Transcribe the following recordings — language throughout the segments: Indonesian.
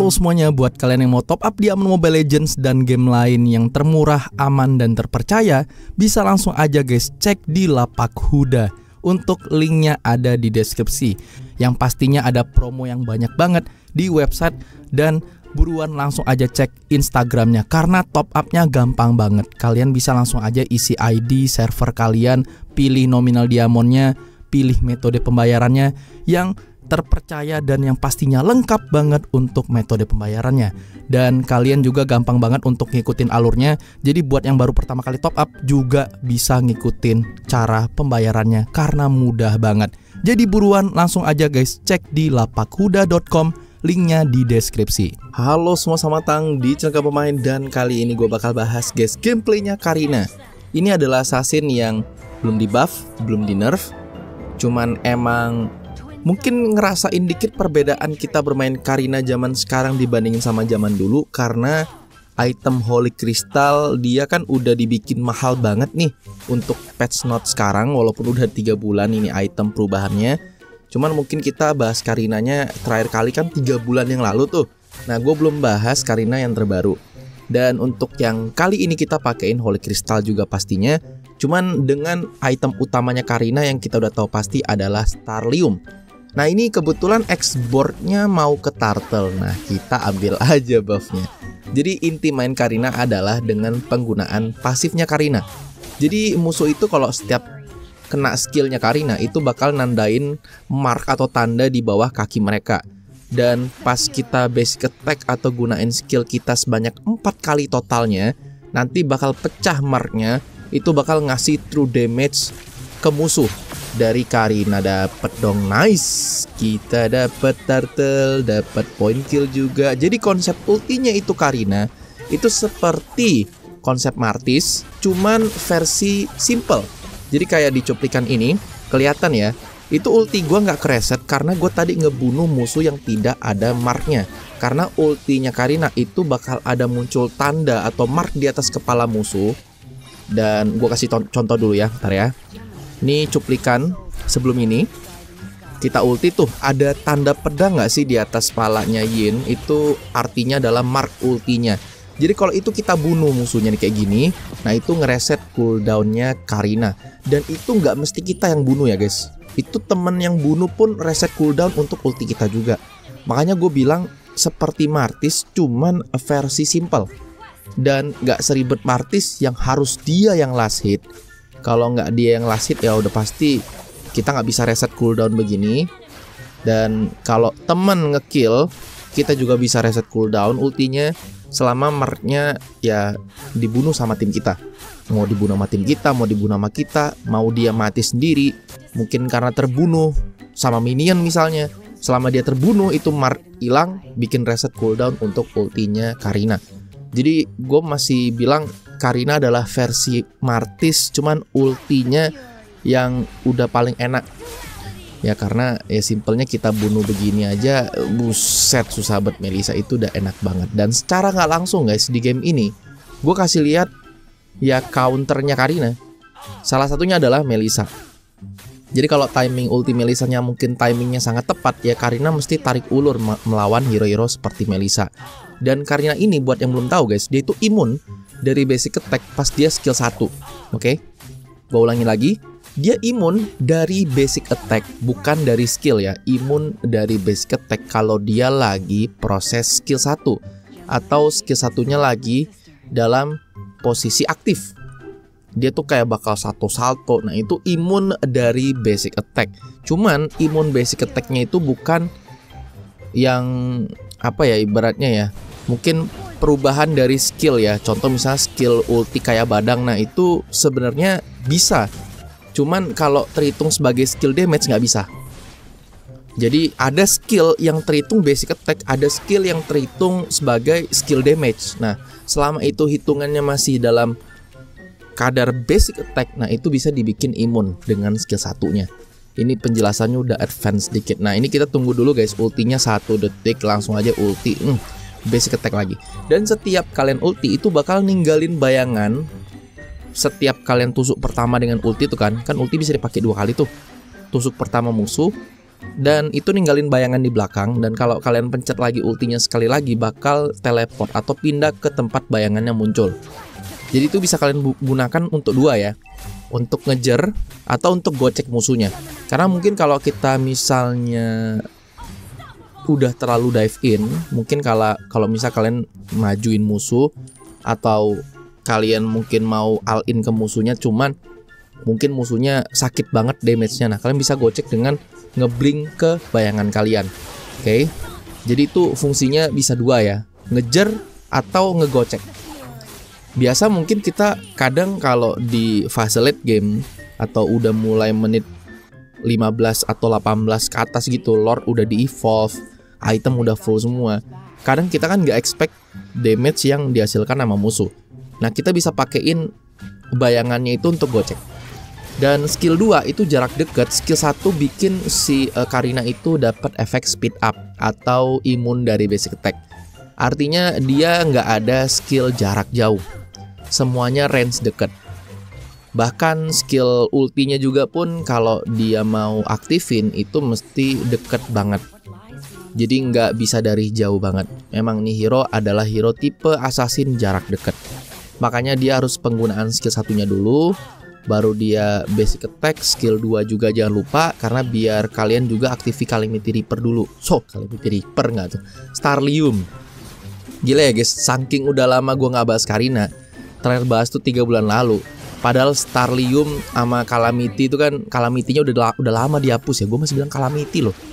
Halo semuanya, buat kalian yang mau top up di Amon Mobile Legends dan game lain yang termurah, aman, dan terpercaya, bisa langsung aja guys cek di Lapak Huda. Untuk linknya ada di deskripsi. Yang pastinya ada promo yang banyak banget di website, dan buruan langsung aja cek Instagramnya karena top upnya gampang banget. Kalian bisa langsung aja isi ID server kalian, pilih nominal diamondnya, pilih metode pembayarannya yang terpercaya dan yang pastinya lengkap banget untuk metode pembayarannya. Dan kalian juga gampang banget untuk ngikutin alurnya. Jadi buat yang baru pertama kali top up juga bisa ngikutin cara pembayarannya karena mudah banget. Jadi buruan langsung aja guys cek di lapakhuda.com, linknya di deskripsi. Halo semua, selamat datang di channel pemain, dan kali ini gue bakal bahas guys gameplaynya Karina. Ini adalah assassin yang belum di buff, belum di nerf, cuman emang mungkin ngerasain dikit perbedaan kita bermain Karina zaman sekarang dibandingin sama zaman dulu. Karena item Holy Crystal dia kan udah dibikin mahal banget nih untuk patch note sekarang, walaupun udah 3 bulan ini item perubahannya. Cuman mungkin kita bahas Karinanya terakhir kali kan 3 bulan yang lalu tuh. Nah gue belum bahas Karina yang terbaru. Dan untuk yang kali ini kita pakein Holy Crystal juga pastinya. Cuman dengan item utamanya Karina yang kita udah tahu pasti adalah Starlium. Nah ini kebetulan export-nya mau ke Turtle. Nah kita ambil aja buff-nya. Jadi inti main Karina adalah dengan penggunaan pasifnya Karina. Jadi musuh itu kalau setiap kena skillnya Karina itu bakal nandain mark atau tanda di bawah kaki mereka. Dan pas kita basic attack atau gunain skill kita sebanyak 4 kali totalnya, nanti bakal pecah marknya. Itu bakal ngasih true damage ke musuh. Dari Karina dapet dong, nice. Kita dapet turtle, dapet point kill juga. Jadi konsep ultinya itu Karina itu seperti konsep Martis, cuman versi simple. Jadi kayak di cuplikan ini kelihatan ya, itu ulti gue nggak kereset karena gue tadi ngebunuh musuh yang tidak ada marknya. Karena ultinya Karina itu bakal ada muncul tanda atau mark di atas kepala musuh. Dan gue kasih contoh dulu ya, bentar ya. Ini cuplikan sebelum ini. Kita ulti tuh ada tanda pedang nggak sih di atas kepalanya Yin? Itu artinya adalah mark ultinya. Jadi kalau itu kita bunuh musuhnya nih kayak gini, nah itu ngereset cooldownnya Karina. Dan itu nggak mesti kita yang bunuh ya guys. Itu temen yang bunuh pun reset cooldown untuk ulti kita juga. Makanya gue bilang seperti Martis, cuman versi simple. Dan nggak seribet Martis yang harus dia yang last hit. Kalau nggak dia yang last hit ya udah pasti kita nggak bisa reset cooldown begini. Dan kalau temen ngekill, kita juga bisa reset cooldown ultinya selama marknya ya dibunuh sama tim kita. Mau dibunuh sama tim kita, mau dibunuh sama kita, mau dia mati sendiri, mungkin karena terbunuh sama minion misalnya. Selama dia terbunuh itu mark hilang, bikin reset cooldown untuk ultinya Karina. Jadi gue masih bilang Karina adalah versi Martis, cuman ultinya yang udah paling enak. Ya karena ya simpelnya kita bunuh begini aja, buset susah banget. Melissa itu udah enak banget. Dan secara nggak langsung guys di game ini, gue kasih lihat ya counternya Karina. Salah satunya adalah Melissa. Jadi kalau timing ulti Melissanya mungkin timingnya sangat tepat, ya Karina mesti tarik ulur melawan hero-hero seperti Melissa. Dan Karina ini buat yang belum tahu guys, dia itu imun dari basic attack pas dia skill 1. Oke? Gue ulangi lagi. Dia imun dari basic attack, bukan dari skill ya. Imun dari basic attack kalau dia lagi proses skill 1 atau skill satunya lagi dalam posisi aktif. Dia tuh kayak bakal salto. Nah itu imun dari basic attack. Cuman imun basic attacknya itu bukan yang apa ya ibaratnya ya, mungkin perubahan dari skill ya. Contoh misalnya skill ulti kayak badang. Nah itu sebenarnya bisa, cuman kalau terhitung sebagai skill damage nggak bisa. Jadi ada skill yang terhitung basic attack, ada skill yang terhitung sebagai skill damage. Nah selama itu hitungannya masih dalam kadar basic attack, nah itu bisa dibikin imun dengan skill satunya. Ini penjelasannya udah advance dikit. Nah ini kita tunggu dulu guys, ultinya 1 detik langsung aja ulti basic attack lagi. Dan setiap kalian ulti itu bakal ninggalin bayangan. Setiap kalian tusuk pertama dengan ulti itu kan ulti bisa dipakai 2 kali tuh. Tusuk pertama musuh, Dan itu ninggalin bayangan di belakang, dan kalau kalian pencet lagi ultinya sekali lagi bakal teleport atau pindah ke tempat bayangan yang muncul. Jadi itu bisa kalian gunakan untuk dua ya, untuk ngejar atau untuk gocek musuhnya. Karena mungkin kalau kita misalnya udah terlalu dive in, mungkin kalau misal kalian majuin musuh atau kalian mungkin mau all in ke musuhnya, cuman mungkin musuhnya sakit banget damage-nya. Nah, kalian bisa gocek dengan ngeblink ke bayangan kalian. Oke. Jadi itu fungsinya bisa dua ya, ngejar atau ngegocek. Biasa mungkin kita kadang kalau di fase late game atau udah mulai menit 15 atau 18 ke atas gitu, lore udah di-evolve, item udah full semua. Kadang kita kan nggak expect damage yang dihasilkan sama musuh. Nah, kita bisa pakein bayangannya itu untuk gocek. Dan skill 2 itu jarak dekat, skill 1 bikin si Karina itu dapat efek speed up atau imun dari basic attack. Artinya dia nggak ada skill jarak jauh, semuanya range dekat. Bahkan skill ultinya juga pun kalau dia mau aktifin itu mesti deket banget. Jadi nggak bisa dari jauh banget. Emang nih hero adalah hero tipe assassin jarak dekat. Makanya dia harus penggunaan skill satunya dulu, baru dia basic attack, skill 2 juga jangan lupa, karena biar kalian juga aktifi Calamity Reaper dulu. Calamity Reaper nggak tuh? Starlium. Gila ya guys, saking udah lama gue nggak bahas Karina. Terakhir bahas tuh 3 bulan lalu. Padahal Starlium sama Calamity itu kan, Calamity-nya udah lama dihapus ya. Gue masih bilang Calamity loh.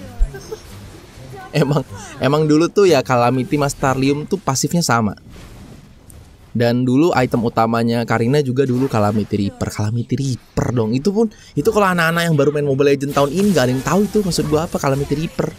Emang dulu tuh ya Calamity sama Starlium tuh pasifnya sama. Dan dulu item utamanya Karina juga dulu Calamity Reaper dong. Itu kalau anak-anak yang baru main Mobile Legends tahun ini gak ada yang tahu itu maksud gua apa Calamity Reaper.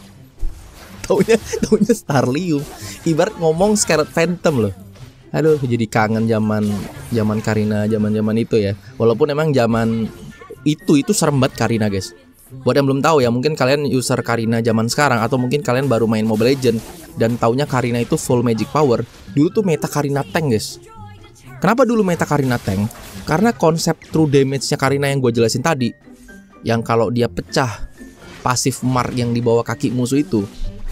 Taunya Starlium. Ibarat ngomong Scarlet Phantom loh. Aduh, jadi kangen zaman Karina, zaman itu ya. Walaupun emang zaman itu serem banget Karina, guys. Buat yang belum tahu ya, mungkin kalian user Karina zaman sekarang atau mungkin kalian baru main Mobile Legends dan taunya Karina itu full magic power. Dulu tuh meta Karina tank, guys. Kenapa dulu meta Karina tank? Karena konsep true damage-nya Karina yang gue jelasin tadi, yang kalau dia pecah pasif mark yang di bawah kaki musuh itu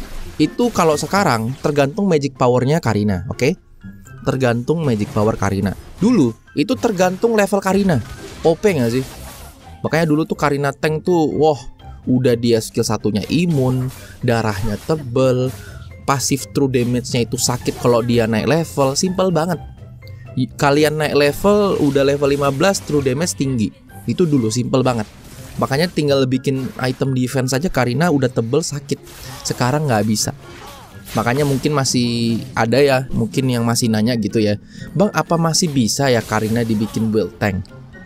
kalau sekarang tergantung magic powernya Karina, oke? Tergantung magic power Karina. Dulu itu tergantung level Karina. OP nggak sih? Makanya dulu tuh Karina tank tuh, wah, udah dia skill satunya imun, darahnya tebel, pasif true damage-nya itu sakit kalau dia naik level. Simple banget. Kalian naik level, udah level 15, true damage tinggi. Itu dulu simple banget. Makanya tinggal bikin item defense aja Karina udah tebel sakit. Sekarang nggak bisa. Makanya mungkin masih ada ya, mungkin yang masih nanya gitu ya, Bang, apa masih bisa ya Karina dibikin build tank?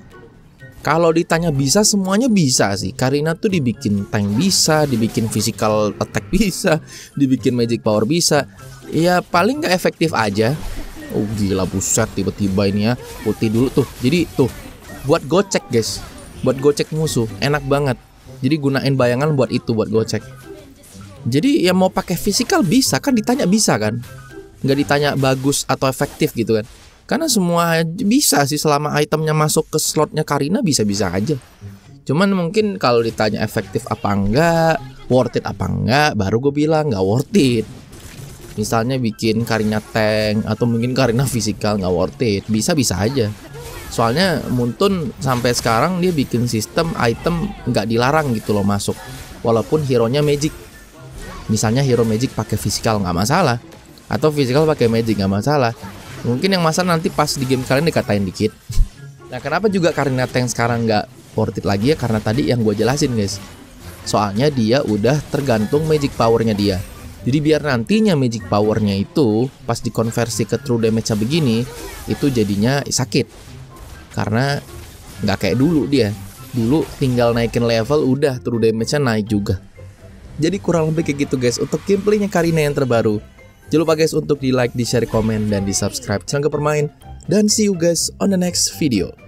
Kalau ditanya bisa, semuanya bisa sih. Karina tuh dibikin tank bisa, dibikin physical attack bisa, dibikin magic power bisa. Ya paling gak efektif aja. Oh gila, buset, tiba-tiba ini ya putih dulu tuh. Jadi tuh buat gocek guys, buat gocek musuh enak banget. Jadi gunain bayangan buat itu, buat gocek. Jadi ya mau pakai physical bisa kan, ditanya bisa kan, nggak ditanya bagus atau efektif gitu kan. Karena semua bisa sih selama itemnya masuk ke slotnya Karina, bisa-bisa aja. Cuman mungkin kalau ditanya efektif apa enggak, worth it apa enggak, baru gue bilang nggak worth it. Misalnya bikin Karina tank atau mungkin Karina physical, nggak worth it. Bisa-bisa aja. Soalnya Muntun sampai sekarang dia bikin sistem item nggak dilarang gitu loh masuk, walaupun hero-nya magic. Misalnya hero magic pakai physical nggak masalah, atau physical pakai magic nggak masalah. Mungkin yang masalah nanti pas di game kalian dikatain dikit. Nah, kenapa juga Karina tank sekarang nggak worth it lagi ya? Karena tadi yang gue jelasin guys. Soalnya dia udah tergantung magic powernya dia. Jadi biar nantinya magic powernya itu pas dikonversi ke true damage-nya begini, itu jadinya sakit. Karena nggak kayak dulu dia. Dulu tinggal naikin level udah true damage-nya naik juga. Jadi kurang lebih kayak gitu guys untuk gameplaynya Karina yang terbaru. Jangan lupa guys untuk di like, di share, komen, dan di subscribe channel Kepermain. Dan see you guys on the next video.